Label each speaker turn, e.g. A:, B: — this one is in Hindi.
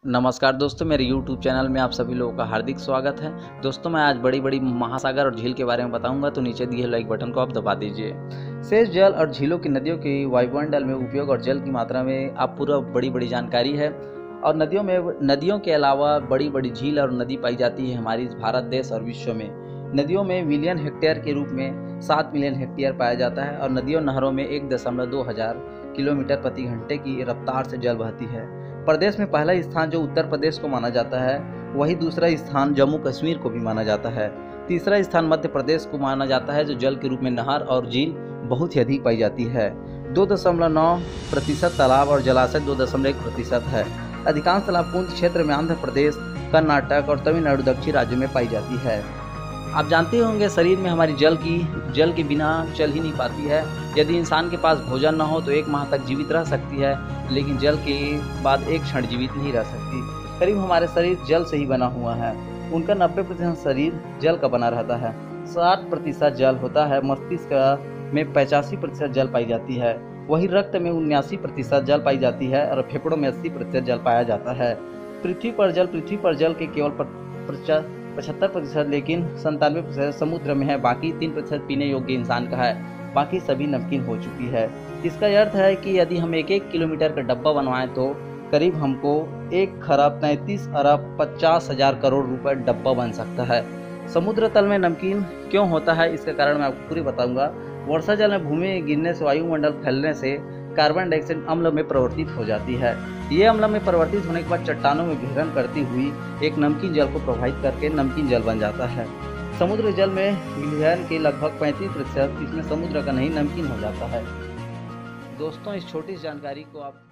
A: नमस्कार दोस्तों, मेरे YouTube चैनल में आप सभी लोगों का हार्दिक स्वागत है। दोस्तों, मैं आज बड़ी बड़ी महासागर और झील के बारे में बताऊंगा, तो नीचे दिए लाइक बटन को आप दबा दीजिए। शेष जल और झीलों की नदियों की वायुमंडल में उपयोग और जल की मात्रा में आप पूरा बड़ी जानकारी है। और नदियों के अलावा बड़ी बड़ी झील और नदी पाई जाती है हमारी भारत देश और विश्व में। नदियों में मिलियन हेक्टेयर के रूप में 7 मिलियन हेक्टेयर पाया जाता है और नदियों नहरों में 1.2 हजार किलोमीटर प्रति घंटे की रफ्तार से जल बहती है। प्रदेश में पहला स्थान जो उत्तर प्रदेश को माना जाता है, वही दूसरा स्थान जम्मू कश्मीर को भी माना जाता है। तीसरा स्थान मध्य प्रदेश को माना जाता है, जो जल के रूप में नहर और झील बहुत ही अधिक पाई जाती है। 2.9% तालाब और जलाशय 2.1% है। अधिकांश तालाबपूर्ण क्षेत्र में आंध्र प्रदेश, कर्नाटक और तमिलनाडु दक्षिण राज्यों में पाई जाती है। आप जानते होंगे, शरीर में हमारी जल के बिना चल ही नहीं पाती है। यदि इंसान के पास भोजन न हो तो 1 माह तक जीवित रह सकती है, लेकिन जल के बाद एक क्षण जीवित नहीं रह सकती। करीब हमारे शरीर जल से ही बना हुआ है। उनका 90% शरीर जल का बना रहता है। 60% जल होता है। मस्तिष्क में 85% जल पाई जाती है। वही रक्त में 79% जल पाई जाती है और फेफड़ों में 80% जल पाया जाता है। पृथ्वी पर जल के केवल 75%, लेकिन 97% समुद्र में है। बाकी 3% पीने योग्य इंसान का है। बाकी सभी नमकीन हो चुकी है। इसका अर्थ है कि यदि हम 1 किलोमीटर का डब्बा बनवाएं तो करीब हमको 1,33,50,000 करोड़ रुपए डब्बा बन सकता है। समुद्र तल में नमकीन क्यों होता है, इसका कारण मैं आपको पूरी बताऊंगा। वर्षा जल में भूमि में गिरने से, वायुमंडल फैलने से कार्बन डाइऑक्साइड अम्ल में परिवर्तित हो जाती है। ये अम्ल में परिवर्तित होने के बाद चट्टानों में घेरन करती हुई एक नमकीन जल को प्रभावित करके नमकीन जल बन जाता है। समुद्र जल में विलयन के लगभग 35% इसमें समुद्र का नहीं नमकीन हो जाता है। दोस्तों, इस छोटी जानकारी को आप